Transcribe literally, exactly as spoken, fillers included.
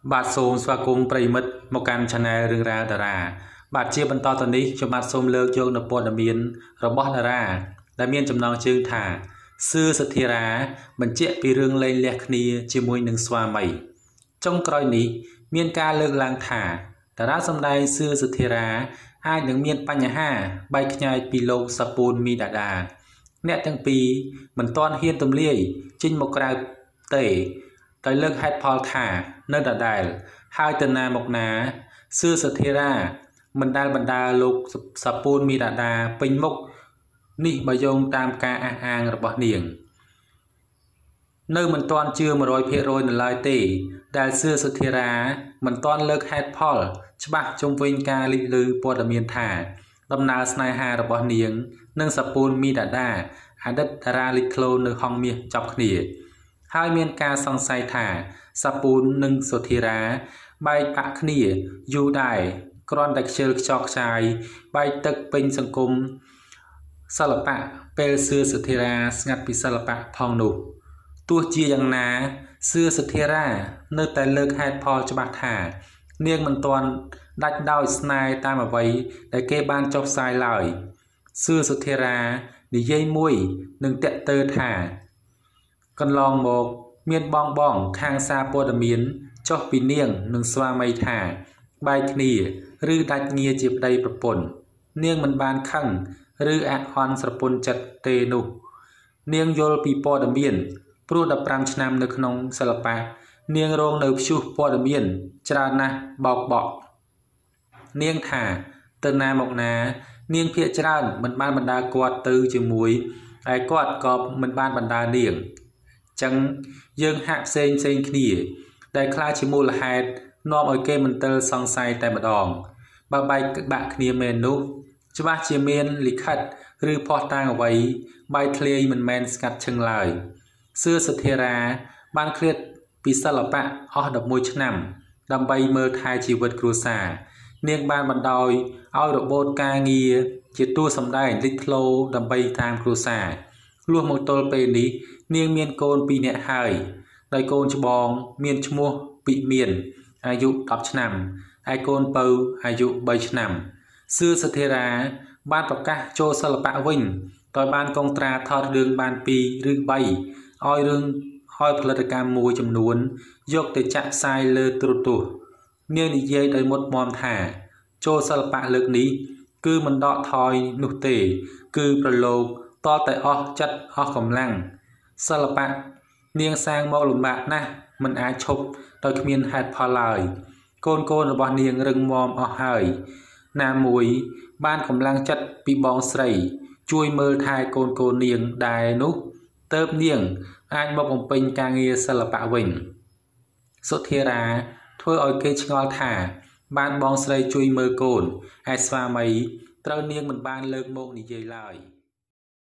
បាទសូមស្វាគមន៍ប្រិយមិត្តមកកាន់ Channel រឿងរ៉ាវតារាបាទជាបន្តទៅនេះខ្ញុំបាទសូមលើកយកនូវព័ត៌មានរបស់តារាដែលមានចំណងជើងថាសឿសធារាបញ្ជាក់ពីរឿងលែងលះគ្នាជាមួយនឹងស្វាមីចុងក្រោយនេះមានការលើកឡើងថាតារាសម្ដែងសឿសធារាអាចនឹងមានបញ្ហាបែកខ្ញែកពីលោកសាពូនមីដាដាអ្នកទាំងពីរមិនទាន់ហ៊ានទម្លាយចេញមកក្រៅទេដោយលើកហេតុផលថានៅដដែលហើយទៅណាមកណាសឿសធារាមិនដែលបណ្ដាលោកសាពូនមីដាដាពេញមុខនេះបើយោងតាមការអះអាងរបស់នាងនៅមិនទាន់ជឿ một trăm phần trăm នៅឡើយទេដែលសឿសធារាមិនទាន់លើកហេតុផលច្បាស់ជុំវិញការលេចលឺព័ត៌មានថាដំណើរស្នេហារបស់នាងនិងសាពូនមីដាដាអតីតតារាលេចធ្លោនៅហង្សមាសចប់គ្នាហើយមានការសង្ស័យថាសាពូននិងសុធារាបែកបាក់គ្នាយូរដែរគ្រាន់តែខ្ជិលខ្ចោខ្ចាយបែកទឹកពេញសង្គមសិល្បៈពេលសឿសធារាស្ងាត់ពីសិល្បៈផងនោះទោះជាយ៉ាងណាសឿសធារានៅតែលើកហេតុផលច្បាស់ថានាងមិនទាន់ដាច់ដោយស្នេហ៍តាមអ្វីដែលគេបានចុះផ្សាយឡើយសឿសធារានិយាយមួយនឹងតាក់ទើថាកន្លងមកមានបងបងខាងសារព័ត៌មានចុះពីនាងនិងស្វាមីថាបែកគ្នាឬដាច់ងារជាប្តីប្រពន្ធនាងមិនបានខឹងឬអហន់ស្រពន់ចិត្តទេនោះនាងយល់ពីព័ត៌មានព្រោះដប់ប្រាំឆ្នាំនៅក្នុងសិល្បៈនាងរងនៅព្យុះព័ត៌មានច្រើនណាស់បោកបក់នាងថាទៅណាមកណានាងភាកច្រើនមិនបានបណ្ដាគាត់ទៅជាមួយហើយគាត់ក៏មិនបានបណ្ដានាងចឹងយើងហាក់ផ្សេងផ្សេងគ្នាដែលខ្លាចជាមូលហេតុនាំឲ្យគេមន្ទិលសង្ស័យតែម្ដងបើបែកបាក់គ្នាមែននោះច្បាស់ជាមានលិខិតឬភស្តុតាងអ្វីបែកធ្លាយមិនមែនស្កាត់ឈឹងឡើយសឿសធារាបានឃ្លាតពីសិល្បៈអស់ một mươi một ឆ្នាំដើម្បីមើលថែជីវិតគ្រួសារនាងបានបណ្ដោយឲ្យរបូតការងារជាតួសម្ដែងលេចធ្លោដើម្បីតាមគ្រួសារលុះមកទល់ពេលនេះនាងមានកូនពីរនាក់ហើយដោយកូនច្បងមានឈ្មោះពិមានអាយុដប់ឆ្នាំហើយកូនពៅអាយុបីឆ្នាំសឿសធារាបានប្រកាសចូលសិល្បៈវិញដោយបានកងត្រាថតរឿងបានពីរឬបីឲ្យរឿងឲ្យផលិតកម្មមួយចំនួនយកទៅចាក់ផ្សាយលើទូរទស្សន៍នាងនិយាយដោយមុតមមថាចូលសិល្បៈលើកនេះគឺមិនដកថយនោះទេគឺប្រឡូកតតែអស់ចិត្តអស់កម្លាំងសិល្បៈនាងសាងមកលំបាកណាស់មិនអាចឈប់ដោយគ្មានហេតុផលឡើយកូនកូនរបស់នាងរឹងមាំអស់ហើយណាមួយបានកម្លាំងចិត្តពីបងស្រីជួយមើលថែកូនកូននាងដែរនោះទើបនាងអាចមកបំពេញការងារសិល្បៈវិញសុធារាធ្វើឲ្យគេឆ្ងល់ថាបានបងស្រីជួយមើលកូនហើយស្វាមីត្រូវនាងមិនបានលើកមកនិយាយឡើយ